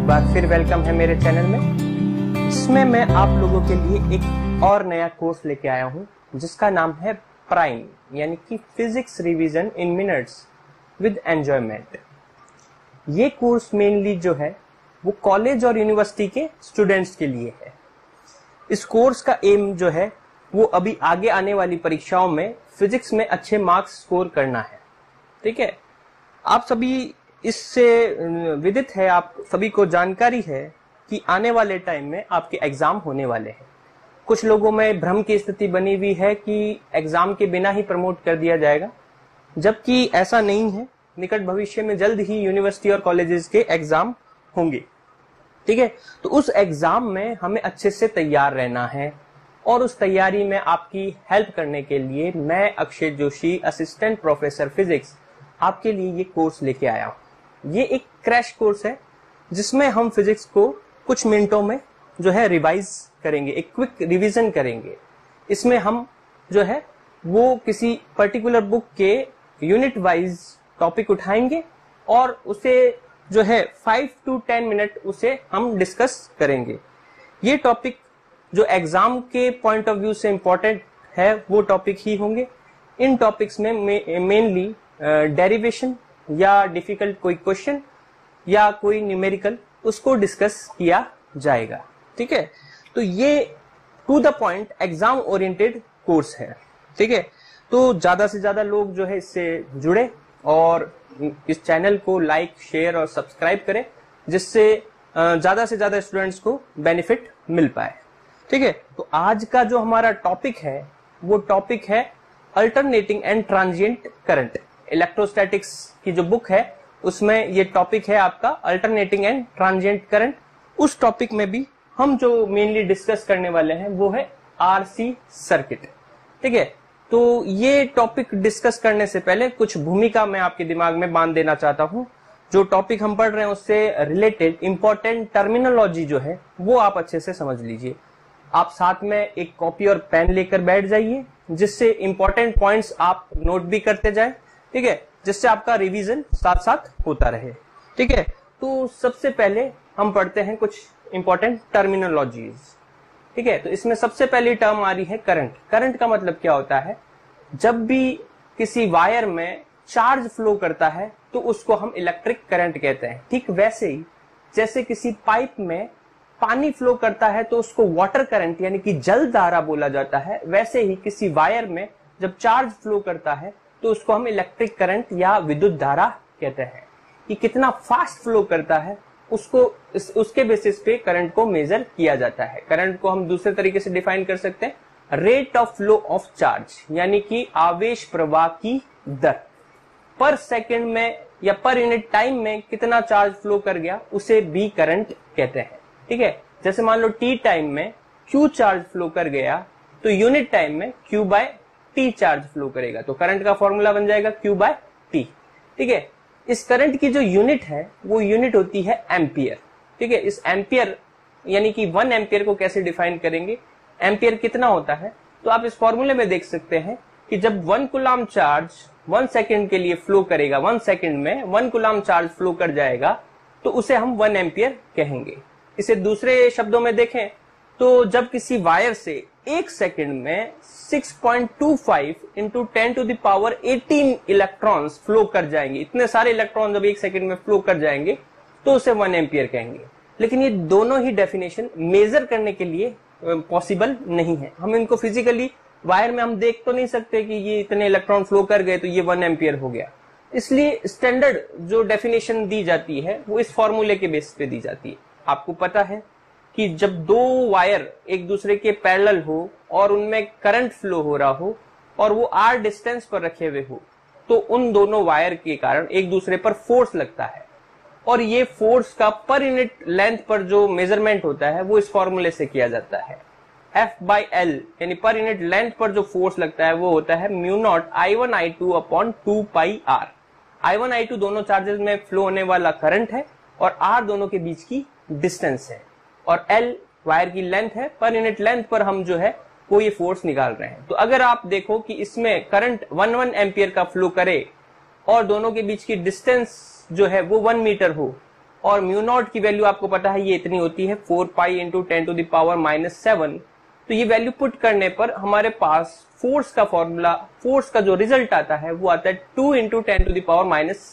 एक बार फिर वेलकम है मेरे चैनल में। इसमें मैं आप लोगों के लिए एक और नया कोर्स लेके आया हूं जिसका नाम है प्राइम, यानी कि physics revision in minutes with enjoyment. ये कोर्स मेनली जो है वो कॉलेज और यूनिवर्सिटी के स्टूडेंट्स के लिए है। इस कोर्स का एम जो है वो अभी आगे आने वाली परीक्षाओं में फिजिक्स में अच्छे मार्क्स स्कोर करना है। ठीक है, आप सभी इससे विदित है, आप सभी को जानकारी है कि आने वाले टाइम में आपके एग्जाम होने वाले हैं। कुछ लोगों में भ्रम की स्थिति बनी हुई है कि एग्जाम के बिना ही प्रमोट कर दिया जाएगा, जबकि ऐसा नहीं है। निकट भविष्य में जल्द ही यूनिवर्सिटी और कॉलेजेस के एग्जाम होंगे। ठीक है, तो उस एग्जाम में हमें अच्छे से तैयार रहना है और उस तैयारी में आपकी हेल्प करने के लिए मैं Akshay Joshi, assistant professor physics, आपके लिए ये कोर्स लेके आया हूं। ये एक क्रैश कोर्स है जिसमें हम फिजिक्स को कुछ मिनटों में जो है रिवाइज करेंगे, एक क्विक रिवीजन करेंगे। इसमें हम जो है वो किसी पर्टिकुलर बुक के यूनिट वाइज टॉपिक उठाएंगे और उसे जो है 5 to 10 मिनट उसे हम डिस्कस करेंगे। ये टॉपिक जो एग्जाम के पॉइंट ऑफ व्यू से इंपॉर्टेंट है वो टॉपिक ही होंगे। इन टॉपिक्स में मेनली डेरिवेशन या डिफिकल्ट कोई क्वेश्चन या कोई न्यूमेरिकल उसको डिस्कस किया जाएगा। ठीक है, तो ये to the point exam oriented course है। ठीक है, तो ज्यादा से ज्यादा लोग जो है इससे जुड़े और इस चैनल को लाइक, शेयर और सब्सक्राइब करें, जिससे ज्यादा से ज्यादा स्टूडेंट्स को बेनिफिट मिल पाए। ठीक है, तो आज का जो हमारा टॉपिक है वो टॉपिक है alternating and transient current. Electrostatics की जो बुक है उसमें ये टॉपिक है आपका अल्टरनेटिंग एंड ट्रांजिएंट करंट। उस टॉपिक में भी हम जो मेनली डिस्कस करने वाले हैं वो है आरसी सर्किट। ठीक है, तो ये टॉपिक डिस्कस करने से पहले कुछ भूमिका मैं आपके दिमाग में बांध देना चाहता हूं। जो टॉपिक हम पढ़ रहे हैं उससे रिलेटेड इंपॉर्टेंट टर्मिनोलॉजी जो है वो आप अच्छे से समझ लीजिए। आप साथ में एक कॉपी और पेन लेकर बैठ जाइए, जिससे इंपॉर्टेंट पॉइंट्स आप नोट भी करते जाएं। ठीक है, जिससे आपका रिवीजन साथ साथ होता रहे। ठीक है, तो सबसे पहले हम पढ़ते हैं कुछ इंपॉर्टेंट टर्मिनोलॉजीज। ठीक है, तो इसमें सबसे पहली टर्म आ रही है करंट। करंट का मतलब क्या होता है? जब भी किसी वायर में चार्ज फ्लो करता है तो उसको हम इलेक्ट्रिक करंट कहते हैं। ठीक वैसे ही जैसे किसी पाइप में पानी फ्लो करता है तो उसको वाटर करंट यानी कि जल धारा बोला जाता है, वैसे ही किसी वायर में जब चार्ज फ्लो करता है तो उसको हम इलेक्ट्रिक करंट या विद्युत धारा कहते हैं। कि कितना फास्ट फ्लो करता है उसको उसके बेसिस पे करंट को मेजर किया जाता है। करंट को हम दूसरे तरीके से डिफाइन कर सकते हैं, rate of flow of charge, यानी कि आवेश प्रवाह की दर। पर सेकंड में या पर यूनिट टाइम में कितना चार्ज फ्लो कर गया उसे भी करंट कहते हैं। ठीक है, जैसे मान लो टी टाइम में Q चार्ज फ्लो कर गया तो यूनिट टाइम में Q by t charge flow करेगा, तो करंट का फॉर्मूला बन जाएगा Q बाय टी। ठीक है, इस करंट की जो यूनिट है वो यूनिट होती है एम्पियर। ठीक है, इस एम्पियर यानी कि 1 एम्पियर को कैसे डिफाइन करेंगे, एम्पियर कितना होता है, तो आप इस फॉर्मूले में देख सकते हैं कि जब 1 कूलम चार्ज 1 सेकेंड के लिए फ्लो करेगा, 1 सेकेंड में 1 कूलम चार्ज फ्लो कर जाएगा तो उसे हम 1 एम्पियर कहेंगे। इसे दूसरे शब्दों में देखें तो जब किसी वायर से 1 सेकंड में 6.25 into 10 to the power 18 electrons flow कर जाएंगे, इतने सारे इलेक्ट्रॉन जब 1 सेकंड में फ्लो कर जाएंगे तो उसे 1 एम्पियर कहेंगे। लेकिन ये दोनों ही डेफिनेशन मेजर करने के लिए पॉसिबल नहीं है। हम इनको फिजिकली वायर में हम देख तो नहीं सकते कि ये इतने इलेक्ट्रॉन फ्लो कर गए तो ये 1 एम्पियर हो गया। इसलिए स्टैंडर्ड जो डेफिनेशन दी जाती है वो इस फॉर्मूले के बेस पे दी जाती है। आपको पता है कि जब दो वायर एक दूसरे के पैरेलल हो और उनमें करंट फ्लो हो रहा हो और वो r डिस्टेंस पर रखे हुए हो तो उन दोनों वायर के कारण एक दूसरे पर फोर्स लगता है, और ये फोर्स का पर यूनिट लेंथ पर जो मेजरमेंट होता है वो इस फॉर्मूले से किया जाता है। F by L यानी पर यूनिट लेंथ पर जो फोर्स लगता है वो होता है mu naught I1 I2 upon 2 pi R। I1 I2 दोनों चार्जेस में फ्लो होने वाला करंट है और R दोनों के बीच की डिस्टेंस है, और L वायर की लेंथ है। पर यूनिट लेंथ पर हम जो है वो ये फोर्स निकाल रहे हैं। तो अगर आप देखो कि इसमें करंट 1 एम्पियर का फ्लो करे और दोनों के बीच की डिस्टेंस जो है वो 1 मीटर हो और म्यू नॉट की वैल्यू आपको पता है ये इतनी होती है 4 pi into 10 to the power -7। तो ये वैल्यू पुट करने पर हमारे पास फोर्स का फॉर्मूला, फोर्स का जो रिजल्ट आता है वो आता है 2 into 10 to the power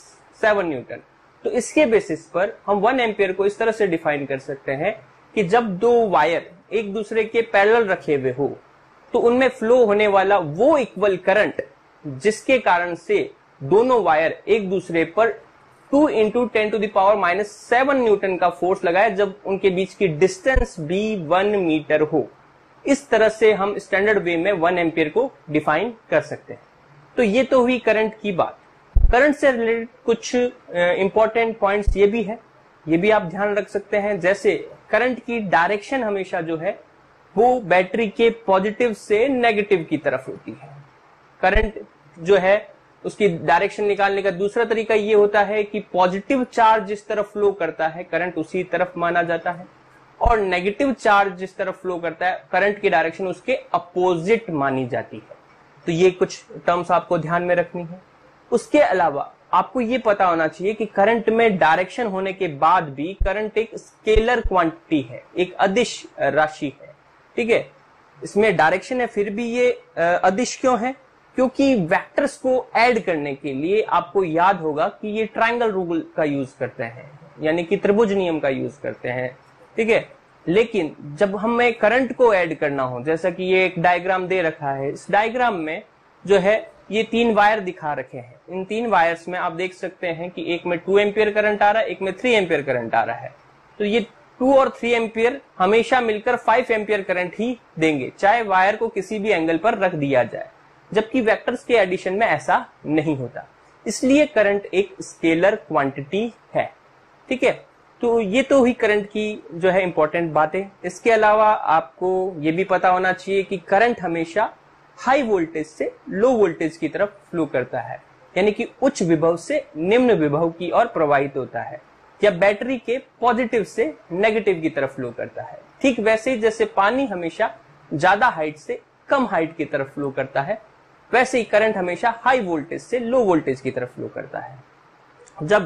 -7 newton. तो इसके बेसिस पर हम 1 एम्पियर को इस तरह से डिफाइन कर सकते हैं कि जब दो वायर एक दूसरे के पैरेलल रखे हुए हो तो उनमें फ्लो होने वाला वो इक्वल करंट जिसके कारण से दोनों वायर एक दूसरे पर 2 into 10 to the power -7 newton का फोर्स लगाए जब उनके बीच की डिस्टेंस भी 1 मीटर हो। इस तरह से हम स्टैंडर्ड वे में 1 एम्पियर को डिफाइन कर सकते हैं। तो ये तो हुई करंट की बात। करंट से रिलेटेड कुछ इंपॉर्टेंट पॉइंट्स ये भी है, ये भी आप ध्यान रख सकते हैं। जैसे करंट की डायरेक्शन हमेशा जो है वो बैटरी के पॉजिटिव से नेगेटिव की तरफ होती है। करंट जो है उसकी डायरेक्शन निकालने का दूसरा तरीका ये होता है कि पॉजिटिव चार्ज जिस तरफ फ्लो करता है करंट उसी तरफ माना जाता है, और नेगेटिव चार्ज जिस तरफ फ्लो करता है करंट की डायरेक्शन उसके अपोजिट मानी जाती है। तो ये कुछ टर्म्स आपको ध्यान में रखनी है। उसके अलावा आपको ये पता होना चाहिए कि करंट में डायरेक्शन होने के बाद भी करंट एक स्केलर क्वांटिटी है, एक अदिश राशि है। ठीक है, इसमें डायरेक्शन है फिर भी ये अदिश क्यों है? क्योंकि वेक्टर्स को ऐड करने के लिए आपको याद होगा कि ये ट्रायंगल रूल का यूज करते हैं, यानी कि त्रिभुज नियम का यूज करते हैं। ठीक है, लेकिन जब हमें करंट को ऐड करना हो, जैसा कि ये एक डायग्राम दे रखा है, इस डायग्राम में जो है ये 3 वायर दिखा रखे हैं। इन 3 वायर्स में आप देख सकते हैं कि एक में 2 एम्पियर करंट आ रहा है, एक में 3 एम्पियर करंट आ रहा है। तो ये 2 और 3 एम्पियर हमेशा मिलकर 5 एम्पियर करंट ही देंगे, चाहे वायर को किसी भी एंगल पर रख दिया जाए। जबकि वेक्टर्स के एडिशन में ऐसा नहीं होता, इसलिए करंट एक स्केलर क्वांटिटी है। ठीक है, तो ये तो हुई करंट की जो है इंपॉर्टेंट बातें। इसके अलावा आपको ये भी पता होना चाहिए कि करंट हमेशा हाई वोल्टेज से लो वोल्टेज की तरफ फ्लो करता है, यानी कि उच्च विभव से निम्न विभव की ओर प्रवाहित होता है, या बैटरी के पॉजिटिव से नेगेटिव की तरफ फ्लो करता है। ठीक वैसे ही जैसे पानी हमेशा ज्यादा हाइट से कम हाइट की तरफ फ्लो करता है, वैसे ही करंट हमेशा हाई वोल्टेज से लो वोल्टेज की तरफ फ्लो करता है। जब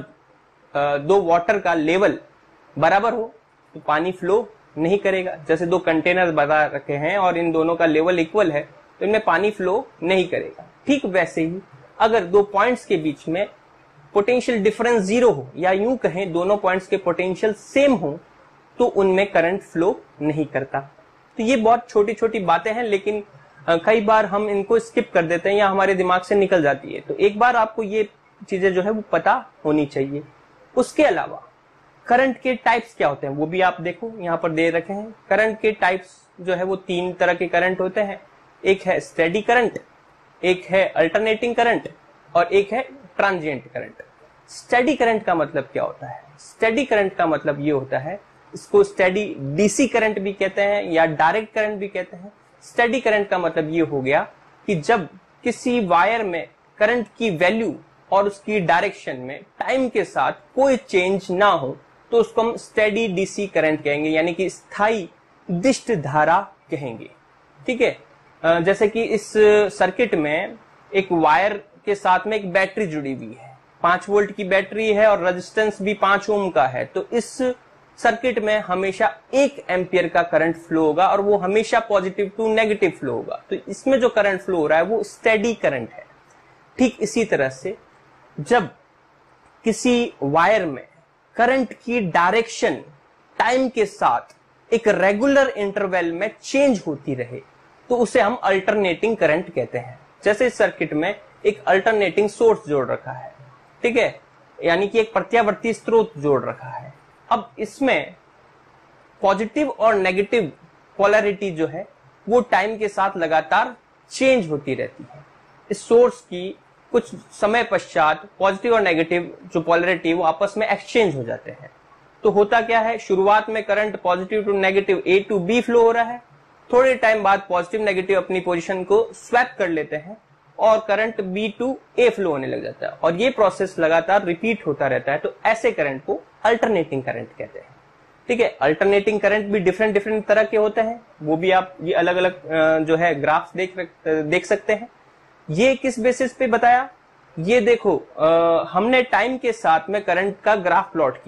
दो वाटर का लेवल बराबर हो तो पानी फ्लो नहीं करेगा। जैसे 2 कंटेनर बता रखे हैं और इन दोनों का लेवल इक्वल है तो इनमें पानी फ्लो नहीं करेगा। ठीक वैसे ही अगर 2 पॉइंट्स के बीच में पोटेंशियल डिफरेंस 0 हो, या यूं कहें दोनों पॉइंट्स के पोटेंशियल सेम हो, तो उनमें करंट फ्लो नहीं करता। तो ये बहुत छोटी छोटी बातें हैं, लेकिन कई बार हम इनको स्किप कर देते हैं या हमारे दिमाग से निकल जाती है। तो एक बार आपको ये चीजें जो है वो पता होनी चाहिए। उसके अलावा करंट के टाइप्स क्या होते हैं वो भी आप देखो, यहाँ पर दे रखे हैं। करंट के टाइप्स जो है वो 3 तरह के करंट होते हैं। एक है स्टेडी करंट, एक है अल्टरनेटिंग करंट, और एक है ट्रांजिएंट करंट। स्टेडी करंट का मतलब क्या होता है? स्टेडी करंट का मतलब ये होता है, इसको स्टेडी डीसी करंट भी कहते हैं या डायरेक्ट करंट भी कहते हैं। स्टेडी करंट का मतलब ये हो गया कि जब किसी वायर में करंट की वैल्यू और उसकी डायरेक्शन में टाइम के साथ कोई चेंज ना हो तो उसको हम स्टेडी डीसी करंट कहेंगे, यानी कि स्थायी दिष्ट धारा कहेंगे। ठीक है, जैसे कि इस सर्किट में एक वायर के साथ में एक बैटरी जुड़ी हुई है, 5 वोल्ट की बैटरी है और रेजिस्टेंस भी 5 ओम का है। तो इस सर्किट में हमेशा 1 एम्पियर का करंट फ्लो होगा और वो हमेशा पॉजिटिव टू नेगेटिव फ्लो होगा। तो इसमें जो करंट फ्लो हो रहा है वो स्टेडी करंट है। ठीक इसी तरह से जब किसी वायर में करंट की डायरेक्शन टाइम के साथ एक रेगुलर इंटरवल में चेंज होती रहे तो उसे हम अल्टरनेटिंग करंट कहते हैं। जैसे इस सर्किट में एक अल्टरनेटिंग सोर्स जोड़ रखा है, ठीक है, यानी कि एक प्रत्यावर्ती स्रोत जोड़ रखा है। अब इसमें पॉजिटिव और नेगेटिव पोलैरिटी जो है वो टाइम के साथ लगातार चेंज होती रहती है। इस सोर्स की कुछ समय पश्चात पॉजिटिव और नेगेटिव जो पोलैरिटी वो आपस में एक्सचेंज हो जाते हैं। तो होता क्या है, शुरुआत में current positive to negative A to B flow हो रहा है, थोड़े टाइम बाद पॉजिटिव नेगेटिव अपनी पोजीशन को स्वैप कर लेते हैं और current B to A flow होने लग जाता है, और ये प्रोसेस लगातार रिपीट होता रहता है। तो ऐसे करंट को अल्टरनेटिंग करंट कहते हैं। ठीक है, अल्टरनेटिंग करंट भी डिफरेंट तरह के होते हैं, वो भी आप ये अलग अलग जो है ग्राफ देख सकते हैं। ये किस बेसिस पे बताया, ये देखो हमने टाइम के साथ में करंट का ग्राफ प्लॉट किया।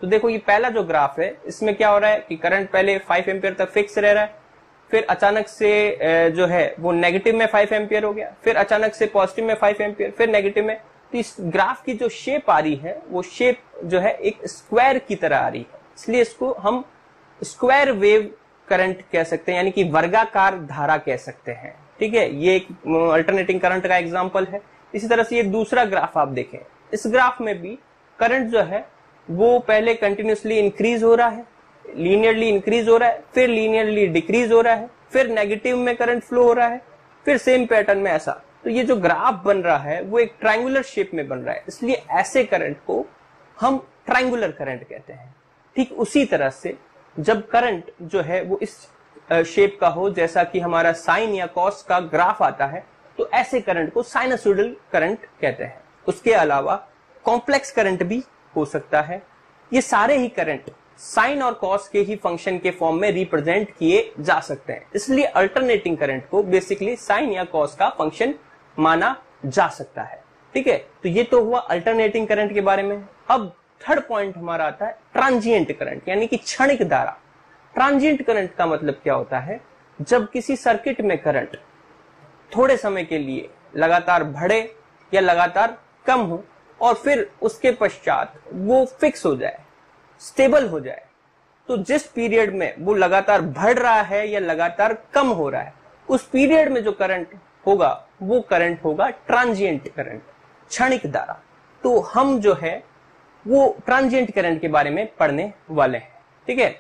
तो देखो ये पहला जो ग्राफ है इसमें क्या हो रहा है कि करंट पहले 5 एम्पियर तक फिक्स रह रहा है, फिर अचानक से जो है वो नेगेटिव में 5 एम्पियर हो गया, फिर अचानक से पॉजिटिव में 5 एम्पियर, फिर नेगेटिव में। तो इस ग्राफ की जो शेप आ रही है वो शेप जो है एक स्क्वायर की तरह आ रही है, इसलिए इसको हम स्क्वायर वेव करंट कह सकते हैं, यानी कि वर्गाकार धारा कह सकते हैं। ठीक है, ये एक अल्टरनेटिंग करंट का एग्जांपल है। इसी तरह से ये दूसरा ग्राफ आप देखें, इस ग्राफ में भी करंट जो है वो पहले कंटिन्यूसली इंक्रीज हो रहा है, लीनियरली इंक्रीज हो रहा है, फिर लीनियरली डिक्रीज हो रहा है, फिर नेगेटिव में करंट फ्लो हो रहा है, फिर सेम पैटर्न में ऐसा। तो ये जो ग्राफ बन रहा है वो एक ट्रायंगुलर शेप में बन रहा है, इसलिए ऐसे करंट को हम ट्रायंगुलर करंट कहते हैं। ठीक उसी तरह से जब करंट जो है वो इस शेप का हो, जैसा कि हमारा साइन या कॉस का ग्राफ आता है, तो ऐसे करंट को साइनसोइडल करंट कहते हैं। उसके अलावा कॉम्प्लेक्स करंट भी हो सकता है। ये सारे ही करंट साइन और कॉस के ही फंक्शन के फॉर्म में रिप्रेजेंट किए जा सकते हैं, इसलिए अल्टरनेटिंग करंट को बेसिकली साइन या कॉस का फंक्शन माना जा सकता है। ठीक है, तो ये तो हुआ अल्टरनेटिंग करंट के बारे में। अब थर्ड पॉइंट हमारा आता है ट्रांजिएंट करंट, यानी कि क्षणिक धारा। ट्रांजिएंट करंट का मतलब क्या होता है? जब किसी सर्किट में करंट थोड़े समय के लिए लगातार बढ़े या लगातार कम हो और फिर उसके पश्चात वो फिक्स हो जाए, स्टेबल हो जाए, तो जिस पीरियड में वो लगातार बढ़ रहा है या लगातार कम हो रहा है, उस पीरियड में जो करंट होगा वो करंट होगा ट्रांजिएंट करंट, क्षणिक धारा। तो हम जो है वो ट्रांजिएंट करंट के बारे में पढ़ने वाले हैं। ठीक है,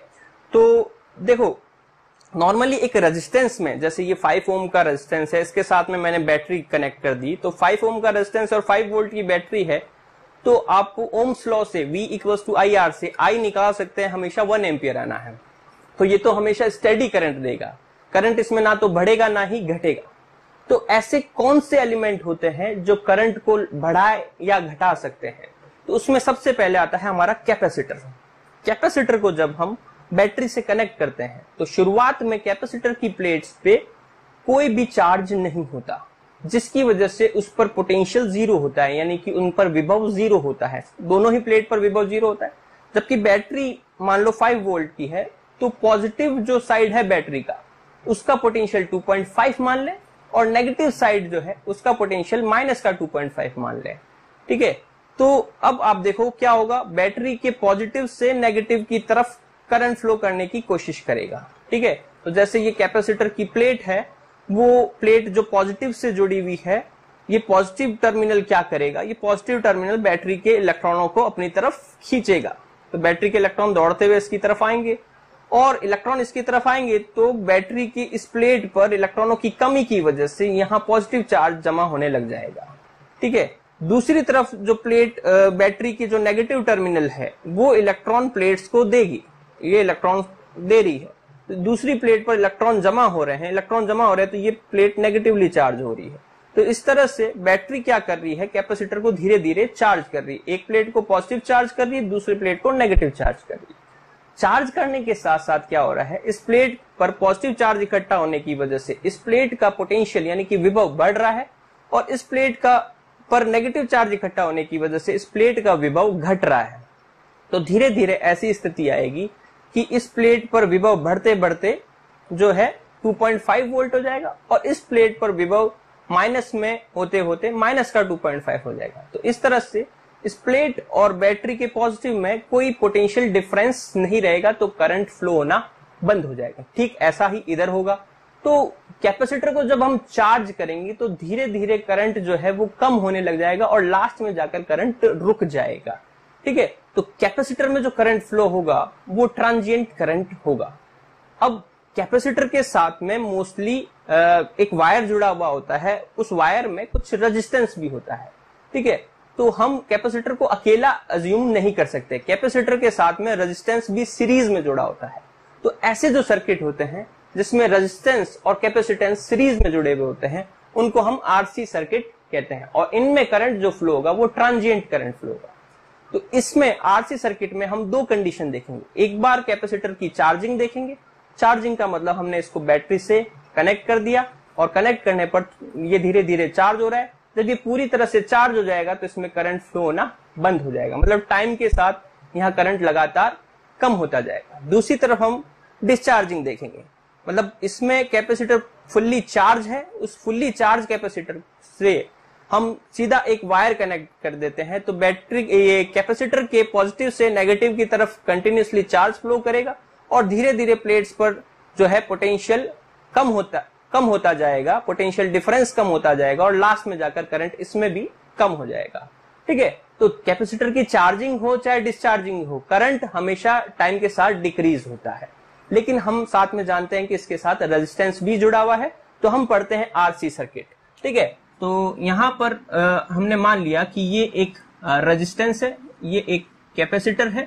तो देखो नॉर्मली एक रेजिस्टेंस में, जैसे ये 5 ओम का रेजिस्टेंस है, इसके साथ में मैंने बैटरी कनेक्ट कर दी, तो 5 ओम का रेजिस्टेंस और 5 वोल्ट की बैटरी है, तो आपको ओम्स लॉ से V = IR से I निकाल सकते हैं, हमेशा 1 एम्पियर आना है। तो ये तो हमेशा स्टेडी करंट देगा, करंट इसमें ना तो बढ़ेगा ना ही घटेगा। तो ऐसे कौन से एलिमेंट होते हैं जो करंट को बढ़ाए या घटा सकते हैं? तो उसमें सबसे पहले आता है हमारा कैपेसिटर। कैपेसिटर को जब हम बैटरी से कनेक्ट करते हैं तो शुरुआत में कैपेसिटर की प्लेट्स पे कोई भी चार्ज नहीं होता, जिसकी वजह से उस पर पोटेंशियल 0 होता है, यानी कि उन पर विभव 0 होता है। दोनों ही प्लेट पर विभव 0 होता है। जबकि बैटरी मान लो 5 वोल्ट की है, तो पॉजिटिव जो साइड है बैटरी का, उसका पोटेंशियल 2.5 मान ले, और नेगेटिव साइड जो है उसका पोटेंशियल -2.5 मान ले। ठीक है, तो अब आप देखो क्या होगा, बैटरी के पॉजिटिव से नेगेटिव की तरफ करंट फ्लो करने की कोशिश करेगा। ठीक है, तो जैसे ये कैपेसिटर की प्लेट है, वो प्लेट जो पॉजिटिव से जुड़ी हुई है, ये पॉजिटिव टर्मिनल क्या करेगा, ये पॉजिटिव टर्मिनल बैटरी के इलेक्ट्रॉनों को अपनी तरफ खींचेगा। तो बैटरी के इलेक्ट्रॉन दौड़ते हुए इसकी तरफ आएंगे, और इलेक्ट्रॉन इसकी तरफ आएंगे तो बैटरी की इस प्लेट पर इलेक्ट्रॉनों की कमी की वजह से यहाँ पॉजिटिव चार्ज जमा होने लग जाएगा। ठीक है, दूसरी तरफ जो प्लेट बैटरी की जो नेगेटिव टर्मिनल है, वो इलेक्ट्रॉन प्लेट्स को देगी, ये इलेक्ट्रॉन दे रही है, तो दूसरी प्लेट पर इलेक्ट्रॉन जमा हो रहे हैं, तो ये प्लेट नेगेटिवली चार्ज हो रही है। तो इस तरह से बैटरी क्या कर रही है, कैपेसिटर को धीरे धीरे चार्ज कर रही है। एक प्लेट को पॉजिटिव चार्ज कर रही है, दूसरी प्लेट को नेगेटिव चार्ज कर रही है। चार्ज करने के साथ साथ क्या हो रहा है, इस प्लेट पर पॉजिटिव चार्ज इकट्ठा होने की वजह से इस प्लेट का पोटेंशियल यानी कि विभव बढ़ रहा है, और इस प्लेट का पर नेगेटिव चार्ज इकट्ठा होने की वजह से इस प्लेट का विभव घट रहा है। तो धीरे धीरे ऐसी स्थिति आएगी कि इस प्लेट पर विभव बढ़ते बढ़ते जो है 2.5 वोल्ट हो जाएगा, और इस प्लेट पर विभव माइनस में होते होते -2.5 हो जाएगा। तो इस तरह से इस प्लेट और बैटरी के पॉजिटिव में कोई पोटेंशियल डिफरेंस नहीं रहेगा, तो करंट फ्लो होना बंद हो जाएगा। ठीक ऐसा ही इधर होगा। तो कैपेसिटर को जब हम चार्ज करेंगे तो धीरे धीरे करंट जो है वो कम होने लग जाएगा, और लास्ट में जाकर करंट रुक जाएगा। ठीक है, तो कैपेसिटर में जो करंट फ्लो होगा वो ट्रांजिएंट करंट होगा। अब कैपेसिटर के साथ में मोस्टली एक वायर जुड़ा हुआ होता है, उस वायर में कुछ रेजिस्टेंस भी होता है। ठीक है, तो हम कैपेसिटर को अकेला अज्यूम नहीं कर सकते, कैपेसिटर के साथ में रेजिस्टेंस भी सीरीज में जुड़ा होता है। तो ऐसे जो सर्किट होते हैं जिसमें रेजिस्टेंस और कैपेसिटेंस सीरीज में जुड़े हुए होते हैं, उनको हम आरसी सर्किट कहते हैं, और इनमें करंट जो फ्लो होगा वो ट्रांजिएंट करंट फ्लो होगा। तो इसमें आरसी सर्किट में हम दो कंडीशन देखेंगे। एक बार कैपेसिटर की चार्जिंग देखेंगे, चार्जिंग का मतलब हमने इसको बैटरी से कनेक्ट कर दिया, और कनेक्ट करने पर ये धीरे धीरे चार्ज हो रहा है। जब ये पूरी तरह से चार्ज हो जाएगा तो इसमें करंट फ्लो होना बंद हो जाएगा, मतलब टाइम के साथ यहाँ करंट लगातार कम होता जाएगा। दूसरी तरफ हम डिस्चार्जिंग देखेंगे, मतलब इसमें कैपेसिटर फुल्ली चार्ज है, उस फुल्ली चार्ज कैपेसिटर से हम सीधा एक वायर कनेक्ट कर देते हैं, तो बैटरी ये कैपेसिटर के पॉजिटिव से नेगेटिव की तरफ कंटिन्यूसली चार्ज फ्लो करेगा और धीरे धीरे प्लेट्स पर जो है पोटेंशियल कम होता जाएगा, पोटेंशियल डिफरेंस कम होता जाएगा और लास्ट में जाकर करंट इसमें भी कम हो जाएगा। ठीक है, तो कैपेसिटर की चार्जिंग हो चाहे डिस्चार्जिंग हो, करंट हमेशा टाइम के साथ डिक्रीज होता है, लेकिन हम साथ में जानते हैं कि इसके साथ रेजिस्टेंस भी जुड़ा हुआ है, तो हम पढ़ते हैं आरसी सर्किट। ठीक है, तो यहां पर हमने मान लिया कि ये एक रेजिस्टेंस है, ये एक कैपेसिटर है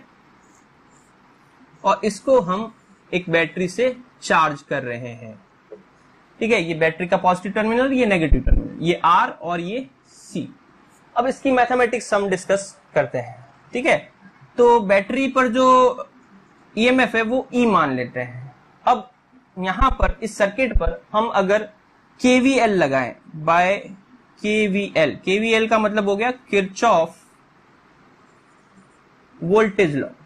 और इसको हम एक बैटरी से चार्ज कर रहे हैं। ठीक है, ये बैटरी का पॉजिटिव टर्मिनल, ये नेगेटिव टर्मिनल, ये आर और ये सी। अब इसकी मैथमेटिक्स हम डिस्कस करते हैं। ठीक है, तो बैटरी पर जो ईएमएफ है वो ई मान लेते हैं। अब यहां पर इस सर्किट पर हम अगर केवीएल लगाएं बाय केवीएल, केवीएल का मतलब हो गया Kirchhoff voltage law,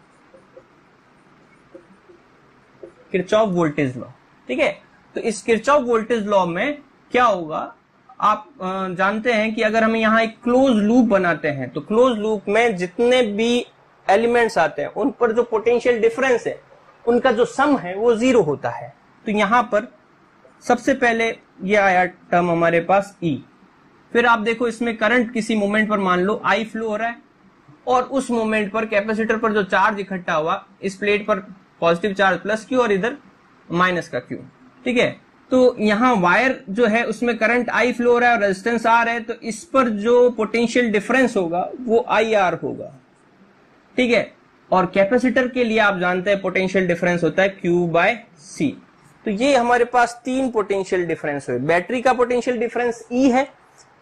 Kirchhoff voltage law. ठीक है, तो इस किरचॉफ वोल्टेज लॉ में क्या होगा, आप जानते हैं कि अगर हम यहाँ एक क्लोज लूप बनाते हैं तो क्लोज लूप में जितने भी एलिमेंट्स आते हैं उन पर जो पोटेंशियल डिफरेंस है उनका जो सम है वो जीरो होता है। तो यहां पर सबसे पहले ये आया टर्म हमारे पास E, फिर आप देखो इसमें करंट किसी मोमेंट पर मान लो I फ्लो हो रहा है और उस मोमेंट पर कैपेसिटर पर जो चार्ज इकट्ठा हुआ, इस प्लेट पर पॉजिटिव चार्ज प्लस Q और इधर माइनस का Q। ठीक है, तो यहाँ वायर जो है उसमें करंट I फ्लो हो रहा है और रेजिस्टेंस R है, तो इस पर जो पोटेंशियल डिफरेंस होगा वो IR होगा। ठीक है, और कैपेसिटर के लिए आप जानते हैं पोटेंशियल डिफरेंस होता है Q बाय C। तो ये हमारे पास तीन पोटेंशियल डिफरेंस हुए, बैटरी का पोटेंशियल डिफरेंस E है,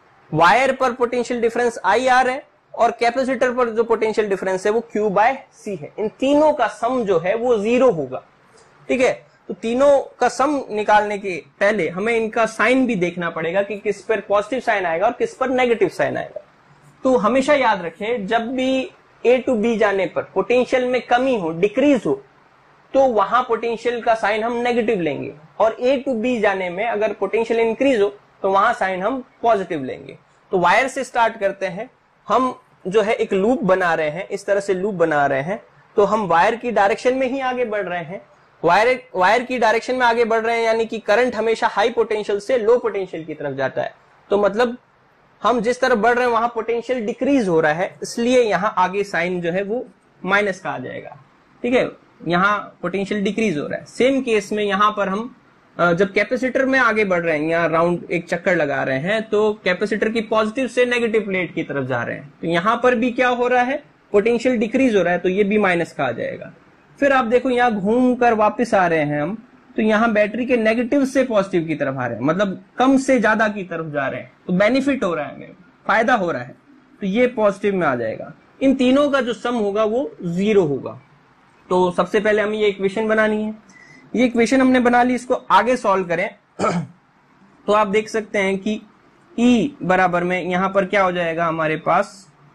वायर पर पोटेंशियल डिफरेंस IR है और कैपेसिटर पर जो पोटेंशियल डिफरेंस है वो Q बाय C है। इन तीनों का सम जो है वो जीरो होगा। ठीक है, तो तीनों का सम निकालने के पहले हमें इनका साइन भी देखना पड़ेगा कि किस पर पॉजिटिव साइन आएगा और किस पर नेगेटिव साइन आएगा। तो हमेशा याद रखें, जब भी A टू B जाने पर पोटेंशियल में कमी हो, डिक्रीज हो, तो वहां पोटेंशियल का साइन हम नेगेटिव लेंगे और A टू B जाने में अगर पोटेंशियल इंक्रीज हो तो वहां साइन हम पॉजिटिव लेंगे। तो वायर से स्टार्ट करते हैं, हम जो है एक लूप बना रहे हैं, इस तरह से लूप बना रहे हैं, तो हम वायर की डायरेक्शन में ही आगे बढ़ रहे हैं। वायर की डायरेक्शन में आगे बढ़ रहे हैं यानी कि करंट हमेशा हाई पोटेंशियल से लो पोटेंशियल की तरफ जाता है, तो मतलब हम जिस तरफ बढ़ रहे हैं वहां पोटेंशियल डिक्रीज हो रहा है, इसलिए यहाँ आगे साइन जो है वो माइनस का आ जाएगा। ठीक है, यहाँ पोटेंशियल डिक्रीज हो रहा है। सेम केस में यहाँ पर हम जब कैपेसिटर में आगे बढ़ रहे हैं, यहाँ राउंड एक चक्कर लगा रहे हैं, तो कैपेसिटर की पॉजिटिव से नेगेटिव प्लेट की तरफ जा रहे हैं, तो यहाँ पर भी क्या हो रहा है, पोटेंशियल डिक्रीज हो रहा है, तो ये भी माइनस का आ जाएगा। फिर आप देखो यहाँ घूम कर वापिस आ रहे हैं हम, तो यहाँ बैटरी के नेगेटिव से पॉजिटिव की तरफ आ रहे हैं, मतलब कम से ज्यादा की तरफ जा रहे हैं, तो बेनिफिट हो रहा है, हमें फायदा हो रहा है, तो ये पॉजिटिव में आ जाएगा। इन तीनों का जो सम होगा वो जीरो होगा। तो सबसे पहले हमें ये इक्वेशन बनानी है। ये इक्वेशन हमने बना ली, इसको आगे सॉल्व करें तो आप देख सकते हैं कि E बराबर में यहां पर क्या हो जाएगा हमारे पास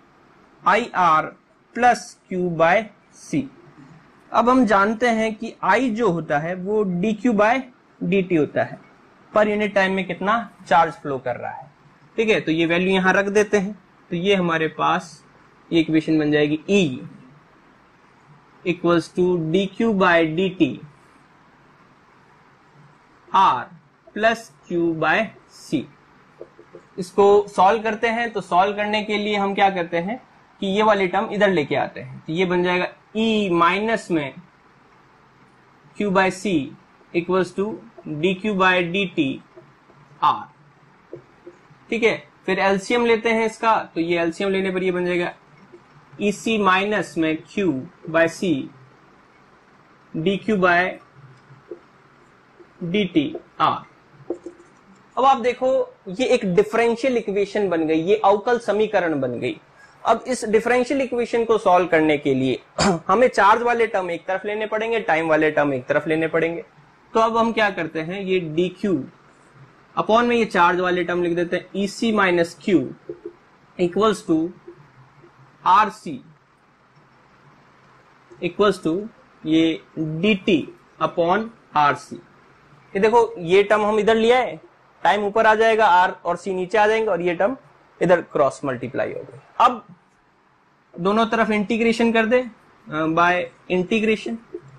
IR plus Q by C। अब हम जानते हैं कि I जो होता है वो dQ बाय dt होता है, पर यूनिट टाइम में कितना चार्ज फ्लो कर रहा है। ठीक है, तो ये वैल्यू यहां रख देते हैं, तो ये हमारे पास ये इक्वेशन बन जाएगी E equals to dQ by dt R plus Q by C। इसको सॉल्व करते हैं, तो सॉल्व करने के लिए हम क्या करते हैं कि ये वाली टर्म इधर लेके आते हैं, तो ये बन जाएगा E माइनस में Q by C equals to dQ by dt R। ठीक है, फिर एलसीएम लेते हैं इसका, तो ये एलसीएम लेने पर ये बन जाएगा EC माइनस में Q by C dQ by dt R। अब आप देखो ये एक डिफरेंशियल इक्वेशन बन गई, ये अवकल समीकरण बन गई। अब इस डिफरेंशियल इक्वेशन को सॉल्व करने के लिए हमें चार्ज वाले टर्म एक तरफ लेने पड़ेंगे, टाइम वाले टर्म एक तरफ लेने पड़ेंगे। तो अब हम क्या करते हैं, ये dQ अपॉन में ये चार्ज वाले टर्म लिख देते हैं EC minus Q equals to RC equals to ये dt अपॉन RC। ये देखो ये टर्म हम इधर लिया है, टाइम ऊपर आ जाएगा, R और C नीचे आ जाएंगे और ये टर्म इधर क्रॉस मल्टीप्लाई हो गई। अब दोनों तरफ इंटीग्रेशन कर दे बाय इंटीग्रेशन,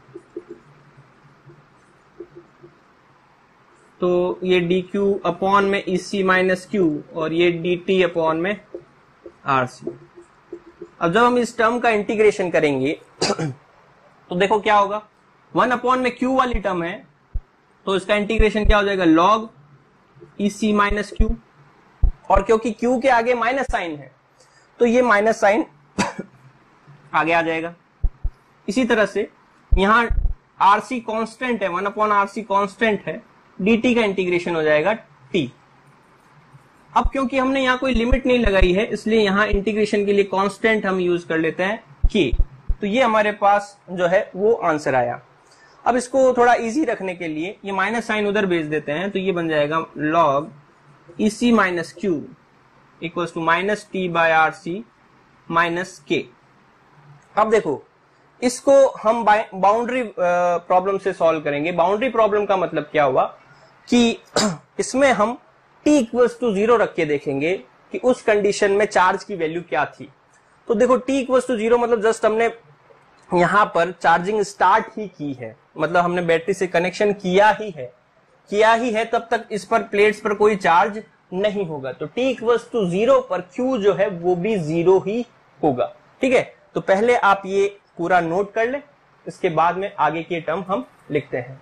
तो ये dq अपॉन में EC माइनस Q और ये dt अपॉन में RC। अब जब हम इस टर्म का इंटीग्रेशन करेंगे तो देखो क्या होगा, 1 अपॉन में Q वाली टर्म है तो इसका इंटीग्रेशन क्या हो जाएगा, log EC माइनस Q, और क्योंकि Q के आगे माइनस साइन है तो ये माइनस साइन आगे आ जाएगा। इसी तरह से यहां RC कांस्टेंट है, 1 अपॉन RC कांस्टेंट है, dt का इंटीग्रेशन हो जाएगा t। अब क्योंकि हमने यहां कोई लिमिट नहीं लगाई है इसलिए यहां इंटीग्रेशन के लिए कांस्टेंट हम यूज कर लेते हैं k। तो ये हमारे पास जो है वो आंसर आया। अब इसको थोड़ा इजी रखने के लिए ये माइनस साइन उधर भेज देते हैं, तो ये बन जाएगा log EC minus Q equals to minus t by RC minus k। अब देखो इसको हम बाउंड्री प्रॉब्लम से सॉल्व करेंगे। बाउंड्री प्रॉब्लम का मतलब क्या हुआ कि इसमें हम t इक्वल्स टू 0 रख के देखेंगे कि उस कंडीशन में चार्ज की वैल्यू क्या थी। तो देखो t इक्वल्स टू 0 मतलब जस्ट हमने यहां पर चार्जिंग स्टार्ट ही की है, मतलब हमने बैटरी से कनेक्शन किया ही है, तब तक इस पर प्लेट्स पर कोई चार्ज नहीं होगा। तो t इक्वल्स टू 0 पर q जो है वो भी 0 ही होगा। ठीक है, तो पहले आप ये पूरा नोट कर ले, इसके बाद में आगे के टर्म हम लिखते हैं।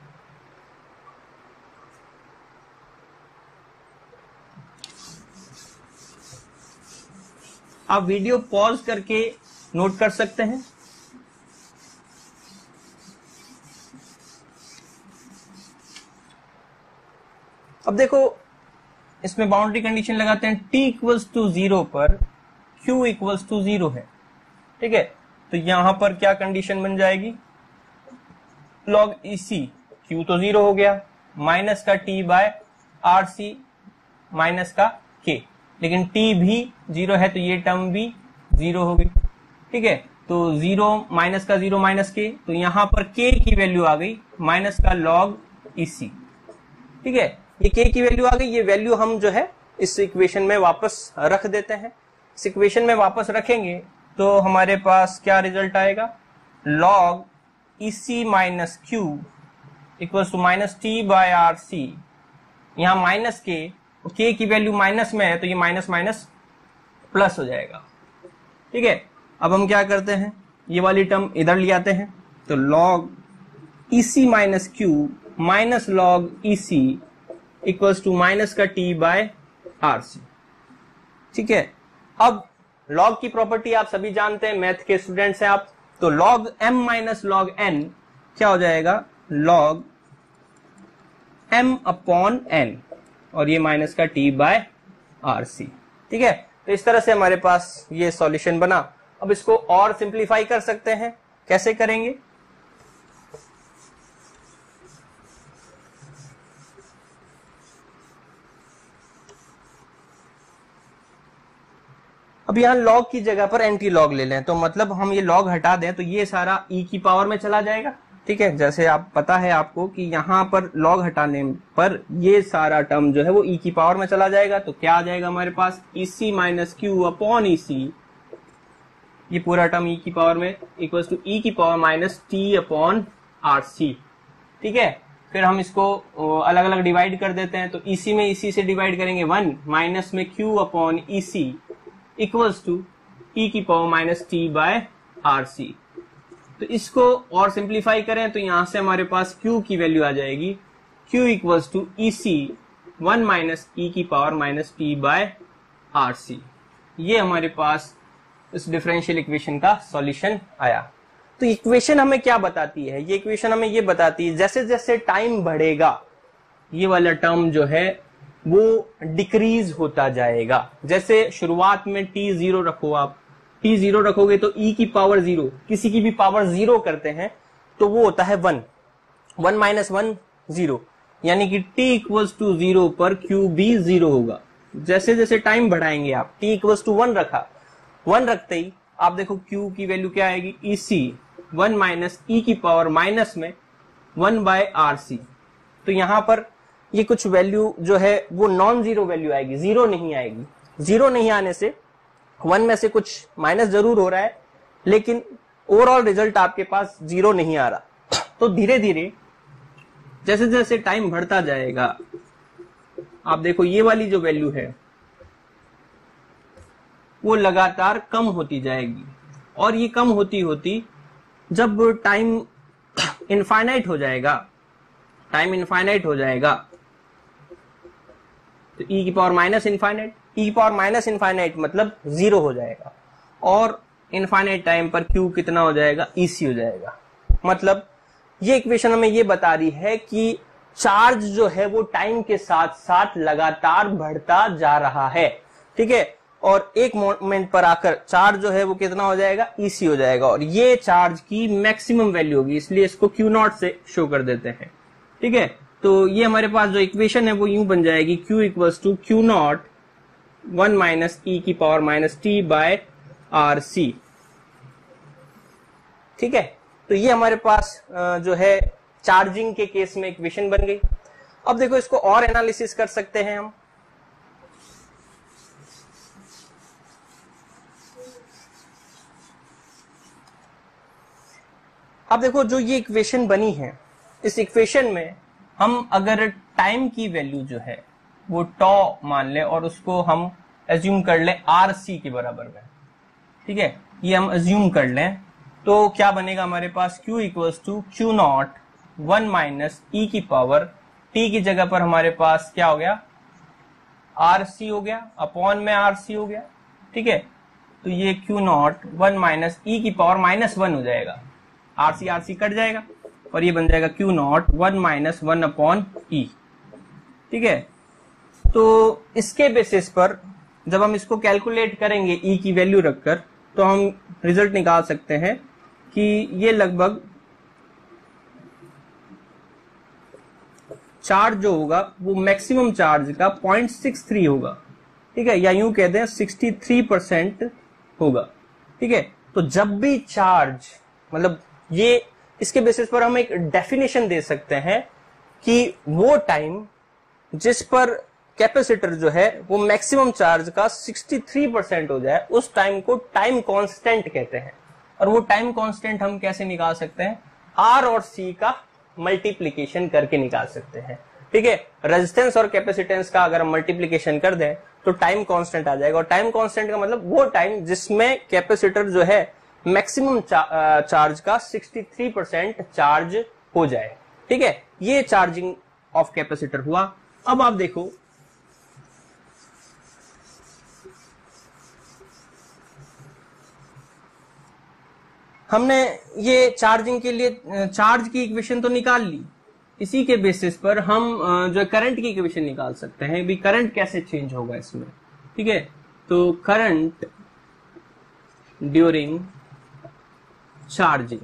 आप वीडियो पॉज करके नोट कर सकते हैं। अब देखो इसमें बाउंड्री कंडीशन लगाते हैं, t इक्वल्स टू 0 पर q इक्वल्स टू 0 है। ठीक है, तो यहां पर क्या कंडीशन बन जाएगी, log EC, q तो 0 हो गया, माइनस का t बाय RC माइनस का k, लेकिन t भी 0 है तो ये टर्म भी 0 हो गई। ठीक है, तो 0 माइनस का 0 माइनस k, तो यहां पर k की वैल्यू आ गई माइनस का log EC। ठीक है, ये k की वैल्यू आ गई, ये वैल्यू हम जो है इस इक्वेशन में वापस रख देते हैं। इस इक्वेशन में वापस रखेंगे तो हमारे पास क्या रिजल्ट आएगा, log EC minus Q equals to minus t by RC, यहां माइनस k की वैल्यू माइनस में है तो ये माइनस माइनस प्लस हो जाएगा। ठीक है, अब हम क्या करते हैं, ये वाली टर्म इधर ले आते हैं, तो log EC minus Q minus log EC equals to minus का t बाय RC। ठीक है, अब log की प्रॉपर्टी आप सभी जानते हैं, मैथ के स्टूडेंट्स हैं आप, तो log m minus log n क्या हो जाएगा, log m अपॉन n, और ये माइनस का t बाय RC। ठीक है, तो इस तरह से हमारे पास ये सॉल्यूशन बना। अब इसको और सिंप्लीफाई कर सकते हैं, कैसे करेंगे, अब यहां log की जगह पर एंटी log ले लें, तो मतलब हम ये log हटा दें तो ये सारा e की पावर में चला जाएगा। ठीक है, जैसे आप पता है आपको कि यहां पर log हटाने पर ये सारा टर्म जो है वो e की पावर में चला जाएगा, तो क्या आ जाएगा हमारे पास, EC minus Q upon EC, ये पूरा टर्म e की पावर में इक्वल्स टू e की power minus t upon RC। ठीक है, फिर हम इसको अलग अलग डिवाइड कर देते हैं, तो EC में EC से डिवाइड करेंगे 1, माइनस में Q upon EC equals to e की power minus t by RC। तो इसको और सिंप्लीफाई करें तो यहां से हमारे पास q की वैल्यू आ जाएगी, q equals to EC 1 minus e की power minus t by RC। ये हमारे पास इस डिफरेंशियल इक्वेशन का सॉल्यूशन आया। तो इक्वेशन हमें क्या बताती है, ये इक्वेशन हमें ये बताती है जैसे जैसे टाइम बढ़ेगा ये वाला टर्म जो है वो डिक्रीज होता जाएगा। जैसे शुरुआत में t0 रखो, आप t0 रखोगे तो e की पावर 0, किसी की भी पावर 0 करते हैं तो वो होता है 1, 1 माइनस 1 0, यानी कि t इक्वल्स टू 0 पर q भी 0 होगा। जैसे जैसे टाइम बढ़ाएंगे आप, t इक्वल्स टू 1 रखा, 1 रखते ही आप देखो q की वैल्यू क्या आएगी, EC 1 माइनस ई की पावर माइनस में 1/RC। तो यहां पर ये कुछ वैल्यू जो है वो नॉन जीरो वैल्यू आएगी, जीरो नहीं आएगी। जीरो नहीं आने से 1 में से कुछ माइनस जरूर हो रहा है, लेकिन ओवरऑल रिजल्ट आपके पास जीरो नहीं आ रहा। तो धीरे धीरे जैसे जैसे टाइम बढ़ता जाएगा, आप देखो ये वाली जो वैल्यू है वो लगातार कम होती जाएगी, और ये कम होती होती जब टाइम इनफाइनाइट हो जाएगा, टाइम इनफाइनाइट हो जाएगा तो ई की पावर माइनस इनफाइनाइट, ई की पावर माइनस इनफाइनाइट मतलब जीरो हो जाएगा, और इनफाइनाइट टाइम पर क्यू कितना हो जाएगा, ईसी हो जाएगा। मतलब ये इक्वेशन हमें ये बता रही है कि चार्ज जो है वो टाइम के साथ साथ लगातार बढ़ता जा रहा है, ठीक है, और एक मोमेंट पर आकर चार्ज जो है वो कितना हो जाएगा, ईसी हो जाएगा, और ये चार्ज की मैक्सिमम वैल्यू होगी, इसलिए इसको क्यू नॉट से शो कर देते हैं, ठीक है। तो ये हमारे पास जो इक्वेशन है वो यूं बन जाएगी, Q equals to Q naught 1 minus e की power minus t by RC, ठीक है। तो ये हमारे पास जो है चार्जिंग के केस में इक्वेशन बन गई। अब देखो इसको और एनालिसिस कर सकते हैं हम। अब देखो जो ये इक्वेशन बनी है, इस इक्वेशन में हम अगर टाइम की वैल्यू जो है वो टॉ मान लें और उसको हम एज्यूम कर लें RC के बराबर में, ठीक है, ये हम एज्यूम कर लें, तो क्या बनेगा हमारे पास, Q equals to Q naught 1 minus e की पावर टी की जगह पर हमारे पास क्या हो गया, RC हो गया, अपॉन में RC हो गया, ठीक है। तो ये क्यू नॉट 1 माइनस ई की पावर माइनस 1 हो जाएगा, RC RC कट जाएगा, और ये बन जाएगा Q naught 1 minus 1 upon e, ठीक है। तो इसके बेसिस पर जब हम इसको कैलकुलेट करेंगे ई की वैल्यू रखकर, तो हम रिजल्ट निकाल सकते हैं कि ये लगभग चार्ज जो होगा वो मैक्सिमम चार्ज का 0.63 होगा, ठीक है, या यूं कहते हैं 63% होगा, ठीक है। तो जब भी चार्ज, मतलब ये इसके बेसिस पर हम एक डेफिनेशन दे सकते हैं कि वो टाइम जिस पर कैपेसिटर जो है वो मैक्सिमम चार्ज का 63% हो जाए, उस टाइम को टाइम कांस्टेंट कहते हैं। और वो टाइम कांस्टेंट हम कैसे निकाल सकते हैं, R और C का मल्टीप्लीकेशन करके निकाल सकते हैं, ठीक है। रेजिस्टेंस और कैपेसिटेंस का अगर हम मल्टीप्लीकेशन कर दें तो टाइम कांस्टेंट आ जाएगा, और टाइम कांस्टेंट का मतलब वो टाइम जिसमें कैपेसिटर जो है मैक्सिमम चार्ज का 63% चार्ज हो जाए, ठीक है। ये चार्जिंग ऑफ कैपेसिटर हुआ। अब आप देखो हमने ये चार्जिंग के लिए चार्ज की इक्वेशन तो निकाल ली, इसी के बेसिस पर हम जो करंट की इक्वेशन निकाल सकते हैं, भी करंट कैसे चेंज होगा इसमें, ठीक है। तो करंट ड्यूरिंग चार्जिंग,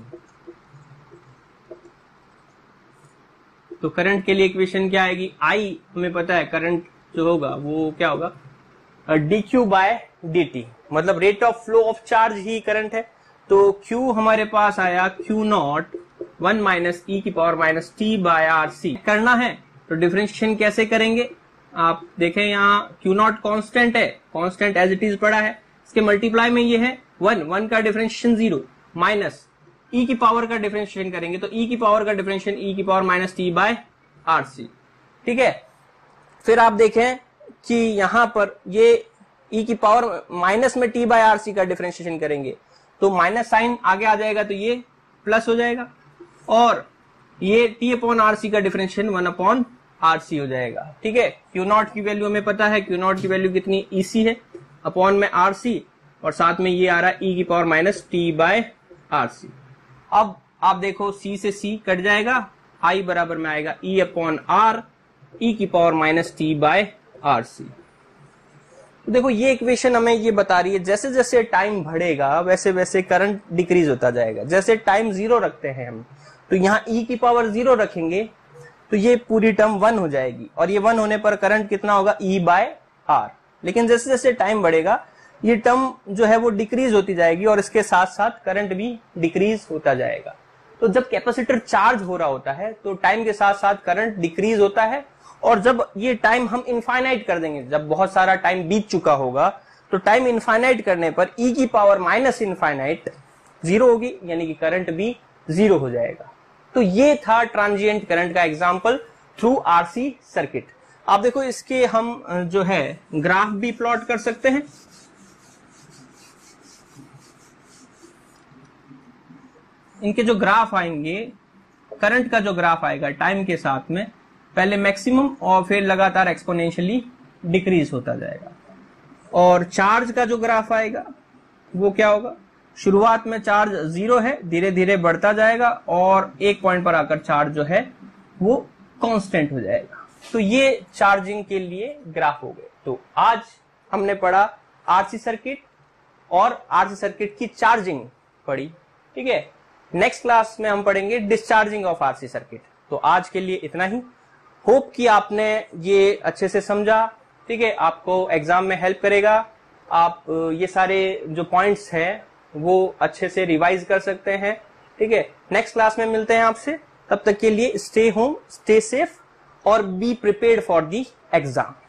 तो करंट के लिए इक्वेशन क्या आएगी, I हमें पता है करंट जो होगा वो क्या होगा, dq बाय dt, मतलब rate of flow of charge ही करंट है। तो Q हमारे पास आया Q नॉट 1 माइनस ई की power minus t by RC। करना है तो डिफरेंशिएशन कैसे करेंगे, आप देखें यहाँ Q नॉट कांस्टेंट है, कांस्टेंट एज इट इज पड़ा है, इसके मल्टीप्लाई में ये है 1 का डिफरेंशिएशन 0 माइनस ई की पावर का डिफरेंशिएशन करेंगे तो ई की पावर का डिफरेंशिएशन ई की power minus t by RC, ठीक है। फिर आप देखें कि यहां पर ये ई की पावर माइनस में टी बाय RC का डिफरेंशिएशन करेंगे तो माइनस साइन आगे आ जाएगा, तो ये प्लस हो जाएगा, और ये टी अपॉन RC का डिफरेंशिएशन 1 अपॉन RC हो जाएगा, ठीक है। क्यू नॉट की वैल्यू हमें पता है, क्यू नॉट की वैल्यू कितनी, EC है, अपॉन में RC, और साथ में ये आ रहा है ई की power minus t by RC। अब आप देखो C से C कट जाएगा, I बराबर में आएगा E अपॉन R, ई की power minus t by RC। देखो ये इक्वेशन हमें ये बता रही है जैसे जैसे टाइम बढ़ेगा वैसे वैसे करंट डिक्रीज होता जाएगा। जैसे टाइम 0 रखते हैं हम, तो यहाँ ई की पावर 0 रखेंगे तो ये पूरी टर्म 1 हो जाएगी, और ये 1 होने पर करंट कितना होगा, E बाय R। लेकिन जैसे जैसे टाइम बढ़ेगा ये टर्म जो है वो डिक्रीज होती जाएगी और इसके साथ साथ करंट भी डिक्रीज होता जाएगा। तो जब कैपेसिटर चार्ज हो रहा होता है तो टाइम के साथ साथ करंट डिक्रीज होता है, और जब ये टाइम हम इनफाइनाइट कर देंगे, जब बहुत सारा टाइम बीत चुका होगा, तो टाइम इनफाइनाइट करने पर e की पावर माइनस इनफाइनाइट 0 होगी, यानी कि करंट भी 0 हो जाएगा। तो ये था ट्रांजिएंट करंट का एग्जांपल थ्रू आरसी सर्किट। आप देखो इसके हम जो है ग्राफ भी प्लॉट कर सकते हैं। इनके जो ग्राफ आएंगे, करंट का जो ग्राफ आएगा टाइम के साथ में, पहले मैक्सिमम और फिर लगातार एक्सपोनेंशियली डिक्रीज होता जाएगा। और चार्ज का जो ग्राफ आएगा वो क्या होगा, शुरुआत में चार्ज 0 है, धीरे धीरे बढ़ता जाएगा और एक पॉइंट पर आकर चार्ज जो है वो कांस्टेंट हो जाएगा। तो ये चार्जिंग के लिए ग्राफ हो गए। तो आज हमने पढ़ा आरसी सर्किट और आरसी सर्किट की चार्जिंग पढ़ी, ठीक है। नेक्स्ट क्लास में हम पढ़ेंगे डिस्चार्जिंग ऑफ आरसी सर्किट। तो आज के लिए इतना ही। होप कि आपने ये अच्छे से समझा, ठीक है, आपको एग्जाम में हेल्प करेगा। आप ये सारे जो पॉइंट्स हैं वो अच्छे से रिवाइज कर सकते हैं, ठीक है। नेक्स्ट क्लास में मिलते हैं आपसे, तब तक के लिए स्टे होम, स्टे सेफ और be prepared for the exam.